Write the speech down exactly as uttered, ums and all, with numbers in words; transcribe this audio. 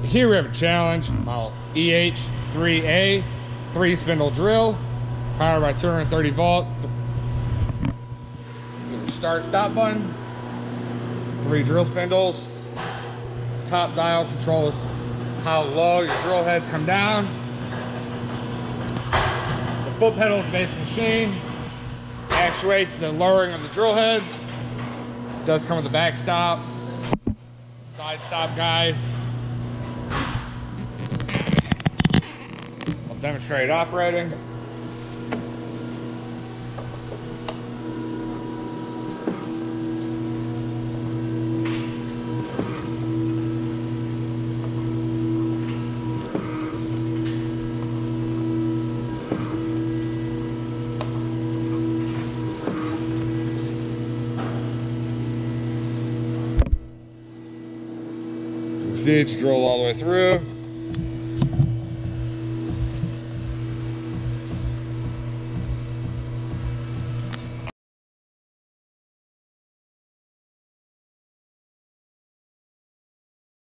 Here we have a challenge, model E H three A, three spindle drill, powered by two hundred thirty volt. Start stop button, three drill spindles. Top dial controls how low your drill heads come down. The foot pedal is base machine, actuates the lowering of the drill heads. It does come with a back stop, side stop guide. I'll demonstrate operating. See, it's drilled all the way through.